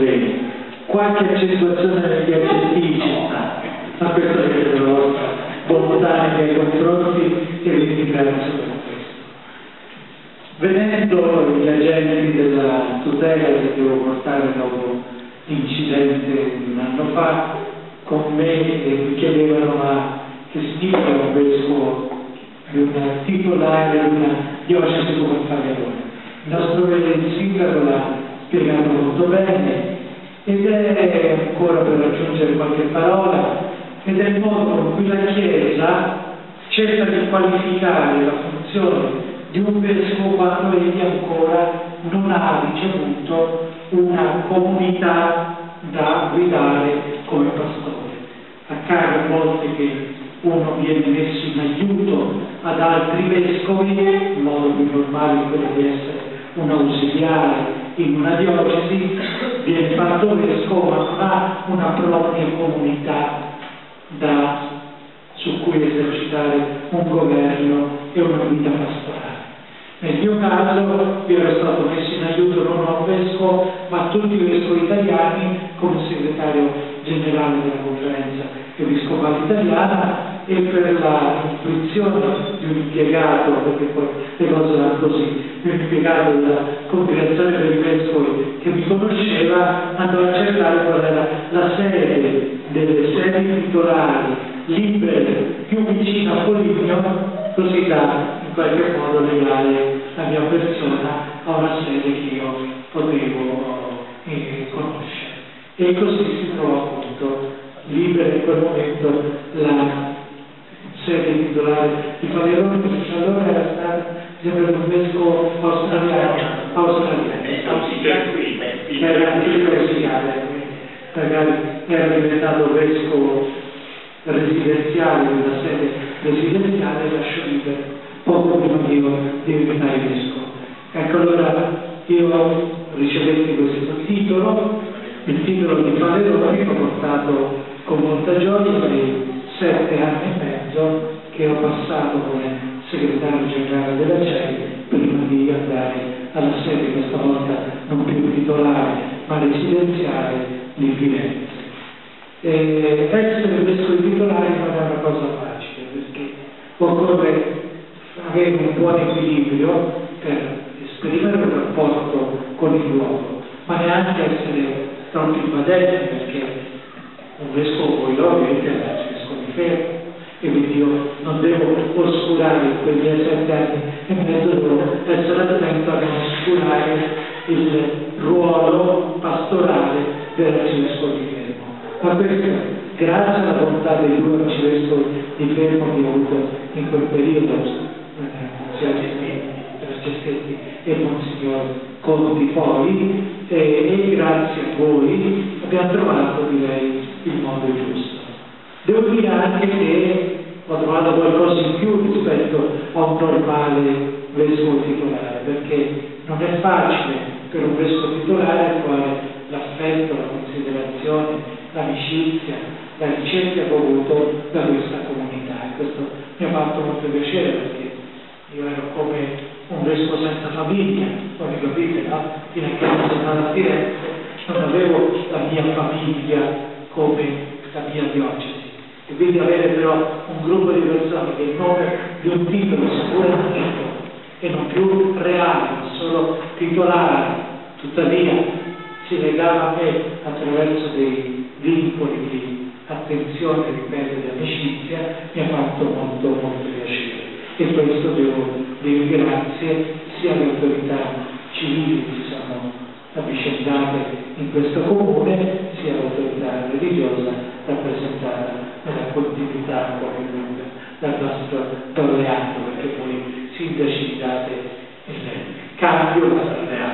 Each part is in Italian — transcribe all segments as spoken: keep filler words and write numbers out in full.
bene. Qualche accentuazione degli aggettivi ci sta, ma questa è la vostra volontà nei confronti e vi ringrazio per questo. Venendo gli agenti della tutela che devo portare dopo l'incidente di un anno fa, con me e mi chiedevano ma che significa un vescovo di una titolare di una diocesi come Faverone. Il nostro il sindaco l'ha spiegato molto bene ed è ancora per aggiungere qualche parola ed è il modo con cui la Chiesa cerca di qualificare la funzione di un vescovo quando egli ancora non ha ricevuto una comunità da guidare come pastore. Accade a volte che uno viene messo in aiuto ad altri vescovi, in modo più normale quello di essere un ausiliare in una diocesi, viene fatto vescovo ma non ha una propria comunità da, su cui esercitare un governo e una vita pastorale. Nel mio caso io ero stato messo in aiuto non a un vescovo ma a tutti i vescovi italiani come segretario generale della conferenza episcopale italiana e per la intuizione di un impiegato, perché poi le cose vanno così, di un impiegato della congregazione dei vescovi che mi conosceva, andò a cercare qual era la sede delle sedi titolari libere più vicino a Foligno, così da in qualche modo legare la mia persona a una sede che io potevo eh, conoscere. E così si trovò appunto libera in quel momento la sede titolare di Faverone, che allora era stato sempre un vescovo australiano, australiano, era anche ausiliare, magari era diventato vescovo residenziale della sede residenziale e lasciò libero poco prima che io di diventare vescovo. Ecco, allora io ricevetti questo titolo, il titolo di Faverone mi ha portato con molta gioia per sette anni e mezzo che ho passato come segretario generale della C E I prima di andare alla sede, questa volta non più titolare ma residenziale di Firenze. E essere vescovo titolare non è una cosa facile perché occorre avere un buon equilibrio per esprimere un rapporto con il luogo, ma neanche essere troppo invadenti perché un vescovo poi ovviamente è l'arcivescovo di Fermo e quindi io non devo oscurare in quei miei sette anni e mezzo, devo essere attento a non oscurare il ruolo pastorale dell'arcivescovo di Fermo. Ma questo, grazie alla volontà dei due arcivescovi di Fermo che ho avuto in quel periodo, Monsignor Cestetti e Monsignor Conti poi, e, e grazie a voi abbiamo trovato, direi, il modo giusto. Devo dire anche che ho trovato qualcosa in più rispetto a un normale vescovo titolare, perché non è facile per un vescovo titolare al quale l'affetto, la considerazione, l'amicizia, la ricerca che ho avuto da questa comunità. E questo mi ha fatto molto piacere perché io ero come un vescovo senza famiglia, come capite, no? Fino a che non sono andato a Firenze non avevo la mia famiglia come la mia diocesi. E quindi avere però un gruppo di persone che il nome di un titolo, seppure antico e non più reale, ma solo titolare, tuttavia si legava a me attraverso dei vincoli di attenzione, ripeto, di amicizia, mi ha fatto molto molto piacere. E questo devo dire grazie sia alle autorità civili che si sono avvicendate in questo comune, sia all'autorità religiosa rappresentata nella continuità come lunga dal nostro Torleandro, perché voi sindaci date il cambio da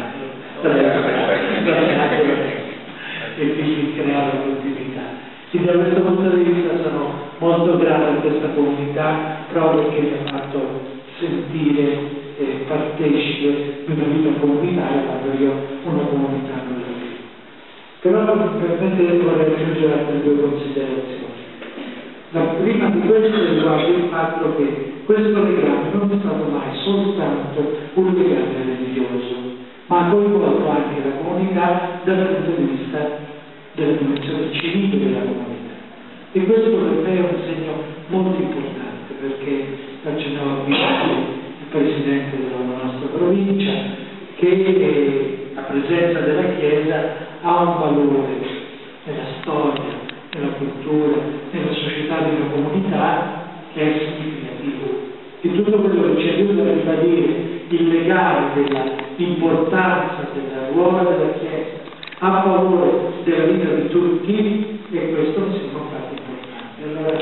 Torleandro e quindi crea la continuità. Quindi da questo punto di vista sono molto grato a questa comunità proprio perché mi ha fatto sentire eh, partecipe di una vita comunitaria quando io una comunità non l'avevo. Però permettete vorrei aggiungere altre due considerazioni. La prima di queste riguarda il fatto che questo legame non è stato mai soltanto un legame religioso, ma ha coinvolto anche la comunità comunità dal punto di vista della dimensione civile della comunità. E questo per me è un segno molto importante, perché accennava il Presidente della nostra provincia che la presenza della Chiesa ha un valore nella storia, nella cultura, nella società di una comunità che è significativo. E tutto quello che ci aiuta a ribadire il legame dell'importanza del ruolo della Chiesa a favore della vita di tutti, e questo mi sembra un fatto importante. Allora,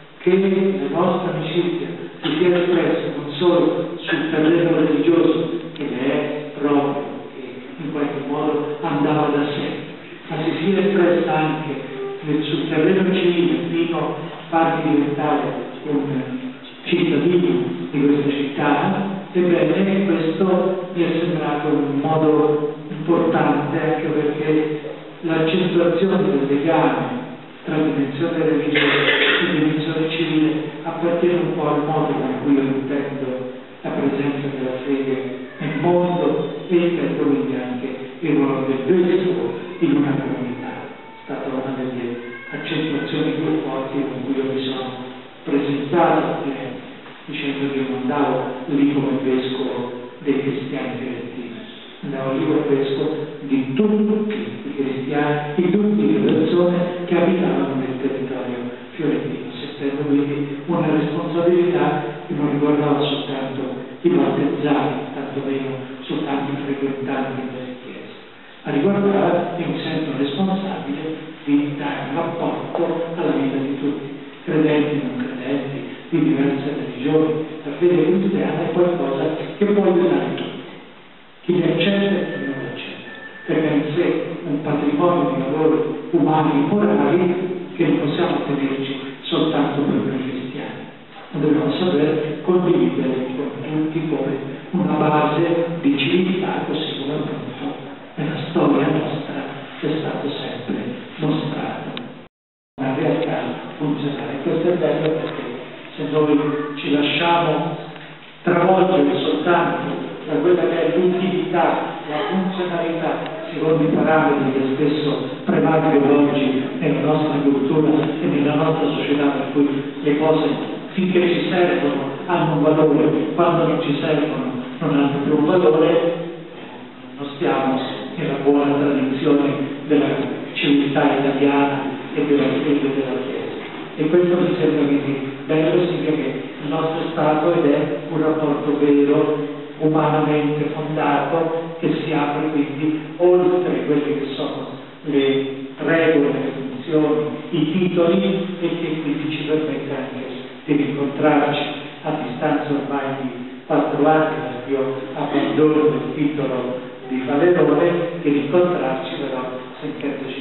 che la nostra amicizia si sia espressa non solo sul terreno religioso, che è proprio, che in qualche modo andava da sé, ma si sia espressa anche sul terreno civile, fino a farmi diventare un cittadino di questa città. Ebbene, questo mi è sembrato un modo importante, anche perché l'accentuazione del legame tra dimensione religiosa e dimensione civile appartiene un po' al modo con cui io intendo la presenza della fede nel mondo, e intendo quindi anche il ruolo del vescovo in una comunità. È stata una delle accentuazioni più forti con cui io mi sono presentato, eh, dicendo che io non andavo lì come vescovo dei cristiani fiorentini, andavo lì come vescovo di tutti i cristiani, di tutte le persone che abitavano nel territorio fiorentino, sentendo quindi una responsabilità che non riguardava soltanto i battezzati, tanto meno soltanto i frequentanti delle chiese, ma riguardava, e mi sento responsabile, di dare un rapporto alla vita di tutti, credenti, non credenti, di diverse religioni. La fede cristiana è qualcosa che può aiutare tutti, chi li accetta e chi non li accetta, perché ha in sé un patrimonio di valori umani e morali che non possiamo tenerci soltanto per noi cristiani, ma dobbiamo saper condividere con tutti come una base di civiltà, così come appunto nella storia nostra è stato sempre mostrato una realtà funzionale. Questo è bello, perché se noi ci lasciamo travolgere soltanto da quella che è l'utilità, la funzionalità, secondo i parametri che spesso prevalgono oggi nella nostra cultura e nella nostra società, per cui le cose finché ci servono hanno un valore, quando non ci servono non hanno più un valore, non stiamo nella buona tradizione della civiltà italiana e della fede della Chiesa. E questo mi sembra quindi bello, significa che il nostro Stato ed è un rapporto vero, umanamente fondato, che si apre quindi oltre quelle che sono le regole, le funzioni, i titoli, e che quindi ci permette anche di incontrarci a distanza ormai di quattro anni, perché io abbandono il titolo di Falerone, e di incontrarci però sentendoci